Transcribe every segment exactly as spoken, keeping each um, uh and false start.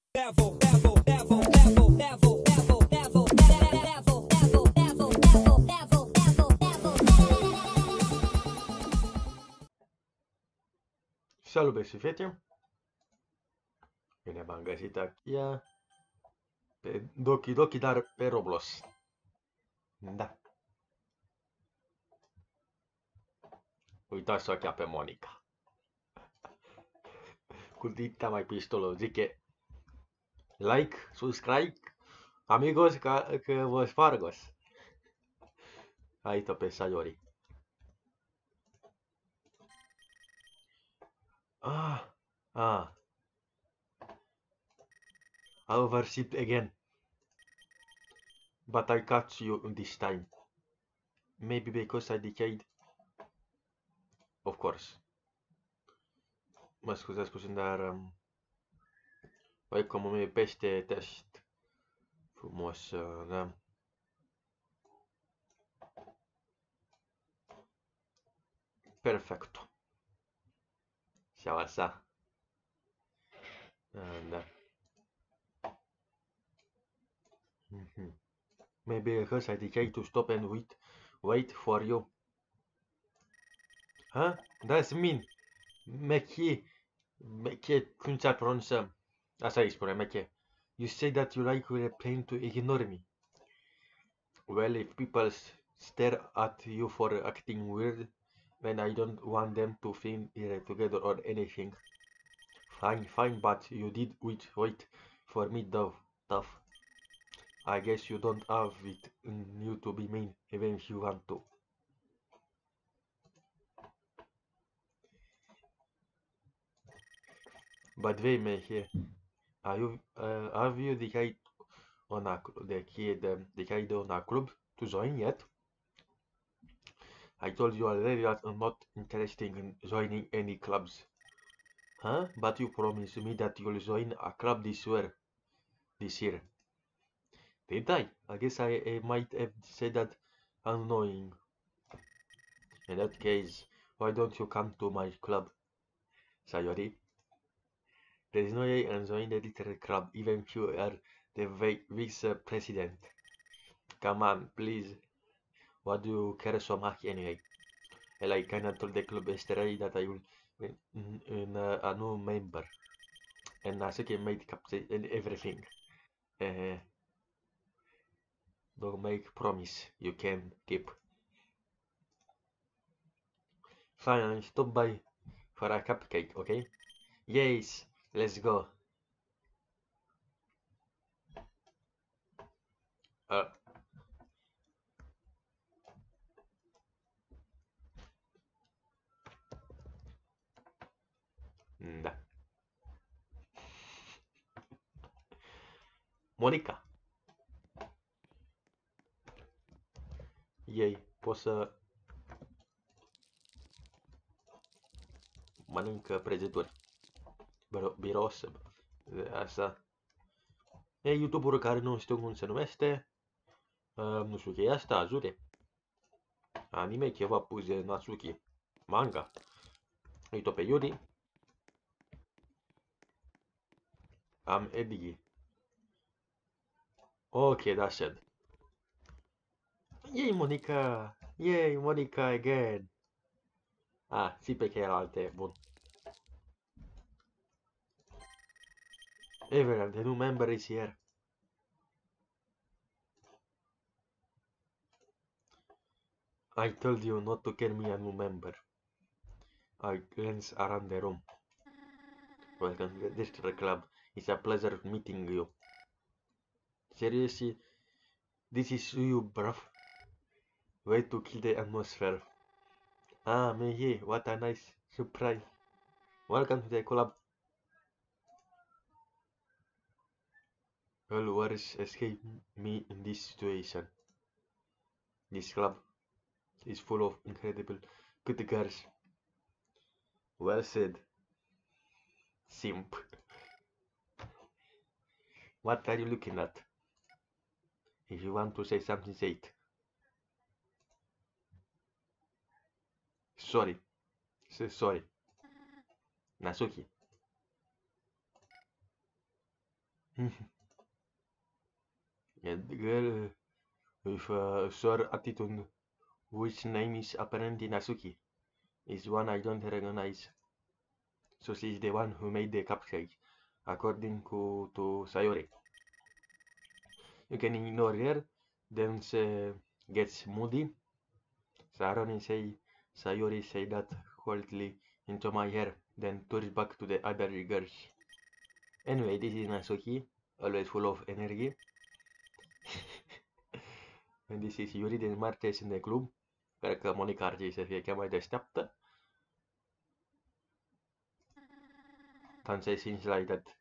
Salut, băieți și fete! Bine v-am găsit aici pe Doki Doki, dar pe Roblox. Da. Uitați-o aici pe Monica. Cu dita mai pistolul, zice like, subscribe, amigos, ca, că vă spargos. Aici pe Sayori. Ah, ah. I overshipped again. But I catch you this time. Maybe because I decayed. Of course. Mă scuzați puțin, dar... Um, păi cum mi pește test frumos, da? Perfecto. Siamo sa. Uh, da. Mm-hmm. Maybe because I decide to stop and wait, wait for you. Huh? That's mean. Meche, meche, cum ți-ar pronunța? Asta îi spune, meche. You say that you like your plane to ignore me. Well, if people stare at you for acting weird, when I don't want them to think we're together or anything. Fine, fine, but you did wait, wait for me, though, tough. I guess you don't have it in you to be mean, even if you want to. But wait, Meche, are you, uh, have you decided on a, the kid, um, decided on a club to join yet? I told you already that I'm not interested in joining any clubs. Huh? But you promised me that you'll join a club this year. This year. Did I? I guess I, I might have said that unknowing. In that case, why don't you come to my club, Sayori? There is no way in joining the little club, even if you are the vice-president. Come on, please. What do you care so much anyway? Well, I kinda told the club yesterday that I will be uh, a new member. And Nasuke made captain and everything. Uh, don't make promise you can keep. Fine, stop by for a cupcake, okay? Yes, let's go. Uh, da. Monica. Ei, poți să mănâncă prăjituri. Biros. Asta. E youtuberul care nu știu cum se numește. Uh, nu știu ce e asta, Azure. Anime ceva puze Natsuki. Manga. Uite-o pe Yuri. Am Eddie. Ok, that's it. Yay, Monica! Yay, Monica again! Ah, sì, perché era alte. Bun. Everett, the new member is here. I told you not to get me a new member. I glance around the room. Welcome to the district club. It's a pleasure meeting you. Seriously, this is you, bruv. Way to kill the atmosphere. Ah, Mehe, what a nice surprise. Welcome to the club. All worries escape me in this situation. This club is full of incredible good girls. Well said. Simp. What are you looking at? If you want to say something, say it. Sorry. Say sorry. Nasuki. A girl with a sour attitude, which name is apparently Nasuki, is one I don't recognize. So she's the one who made the cupcake, according to, to Sayori. You can ignore her, then she gets moody. Saroni say, Sayori say that quietly into my hair, then turns back to the other girls. Anyway, this is Nasuki, always full of energy. And this is Yuri, den Martes in the club. Cred Monica ar trebui să fie chiar mai deșteaptă. Don't say things like that.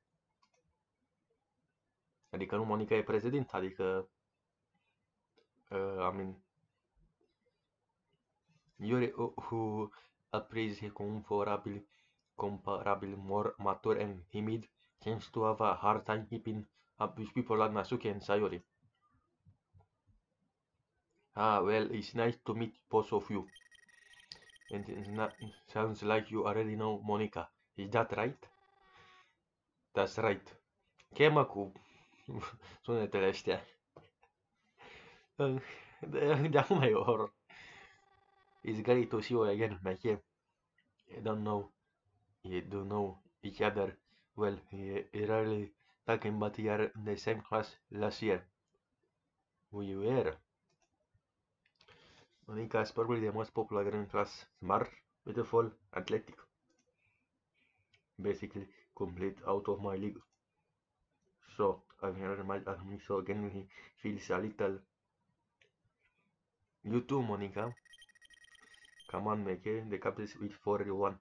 Adică nu Monica e prezident, adică uh, I mean Yuri who appears comparabil, comparabil more mature and timid seems to have a hard time keeping up with people like Nasuki and Sayori. Ah, well, it's nice to meet both of you. And it not, sounds like you already know Monica. Is that right? That's right. Chemă cu sunetele astea. De, de acum e horror. It's great to see you again, Mike. You don't know, you do know each other well. You rarely talking, but you are in the same class last year. We were. Monica is probably the most popular in class. Smart, beautiful, athletic. Basically, complete out of my league. So, I've never met me, so again he feels a little. You too, Monica. Come on, make the cup is with forty-one.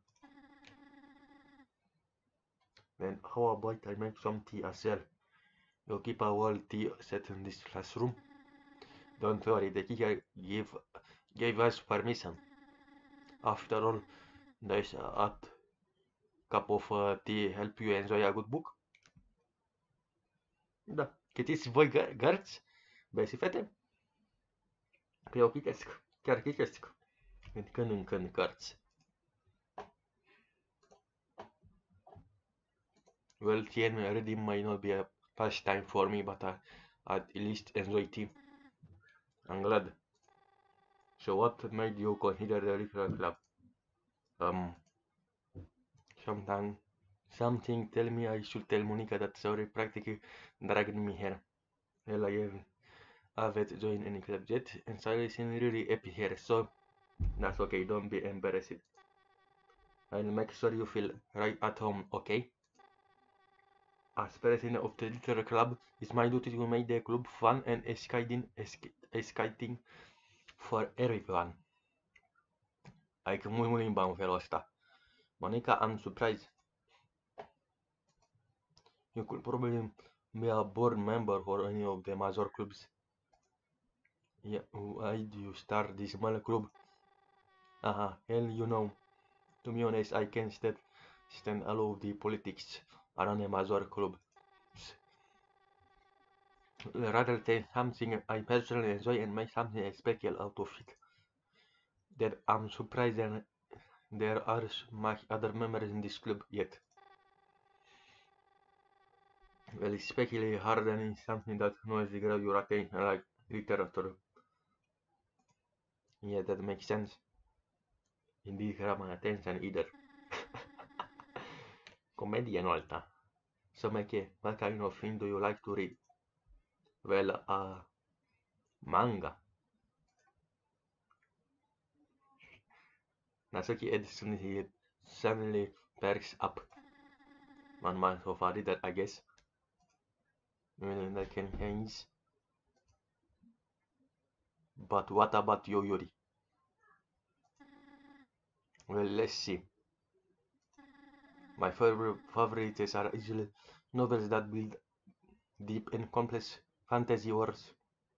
Then how about I make some tea as well? You keep a whole tea set in this classroom. Don't worry, the teacher gave gave us permission. After all, does a hot cup of uh, tea help you enjoy a good book? Da, citiți voi gărți, băieți și fete? Că eu citesc, chiar citesc. Din când în când cărți. Well, tea and reading might not be a pastime for me, but I at least enjoy tea. I'm glad. So what made you consider the Literature Club? Um, sometime, something tell me I should tell Monica that sorry practically dragged me here. Well, I have, haven't joined any club yet, and sorry seems really happy here, so that's okay, don't be embarrassed. I'll make sure you feel right at home, okay? As president of the Literature Club, it's my duty to make the club fun and exciting, exciting for everyone. Adică mult, mult limba în felul ăsta. Monica, I'm surprised. You could probably be a board member for any of the major clubs. Yeah, why do you start this small club? Uh-huh, hell, you know, to be honest, I can't stand, stand all of the politics around a major club. Rather take something I personally enjoy and make something special out of it. That I'm surprised that there are much other members in this club yet. Well, it's especially hard than in something that knows the grab your attention like literature. Yeah, that makes sense. It did grab my attention either. Commedia nu alta. So, Mike, what kind of thing do you like to read? Well, uh, manga. Nasuki Edison he suddenly perks up. One month of a reader, I guess. Meaning that can change. But what about you, Yuri? Well, let's see. My favorite favorites are usually novels that build deep and complex fantasy worlds.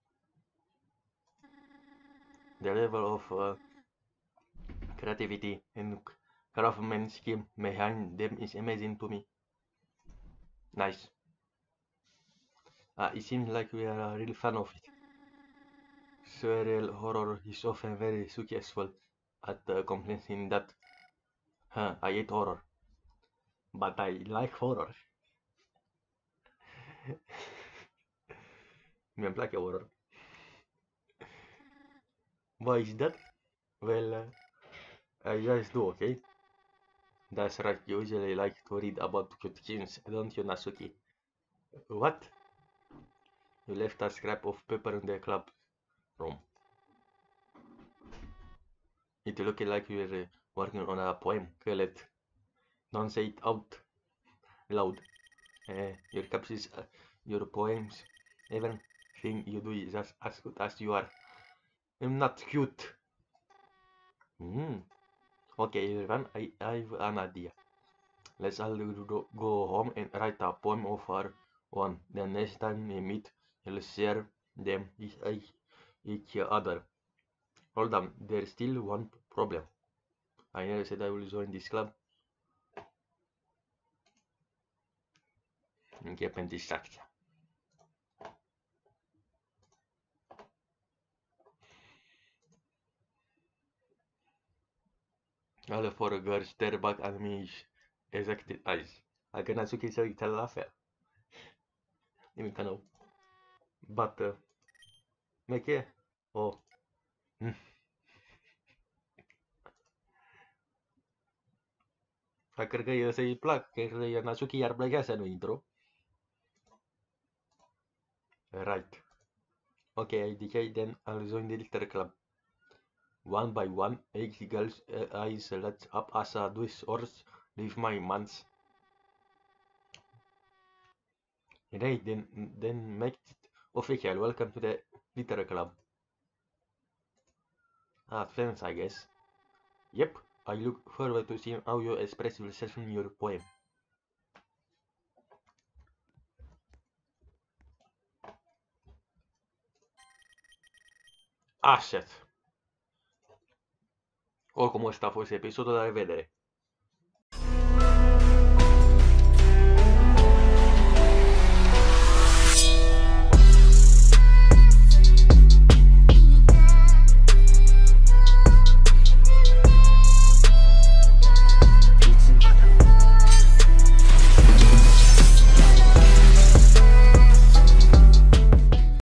The level of uh, creativity and craftsmanship behind them is amazing to me. Nice. Uh, it seems like we are a real fan of it. Surreal horror is often very successful at uh, complaining that huh, I hate horror, but I like horror. Mi-mi place horror. Why is that? Well, uh, I just do, okay? That's right, you usually like to read about cute things, don't you, Nasuki? What? You left a scrap of paper in the club room. It looked like you were uh, working on a poem, Colette. Don't say it out loud. Uh, your captions, uh, your poems, everything you do is as, as good as you are. I'm not cute. Hmm. Okay, everyone, I, I have an idea. Let's all go go home and write a poem of our own. The next time we meet, we'll share them with each, each other. Hold on, there's still one problem. I never said I will join this club. Keep in distraction. All four girls stare back at me with excited eyes. Aga Natsuki sa itala fel. Ini kan oh. But uh, make oh. Hmm. Akhir kaya sa plug kaya Natsuki ar plaga sa no intro. Right. Okay, I decide then I'll join the little club. One by one, each girl's uh, eyes light up as a Swiss horse leave my man's. Right, then then make it official. Welcome to the little club. Ah, thanks, I guess. Yep, I look forward to seeing how you express yourself in your poem. Ah, shit. O come sta fuese episodio da rivedere.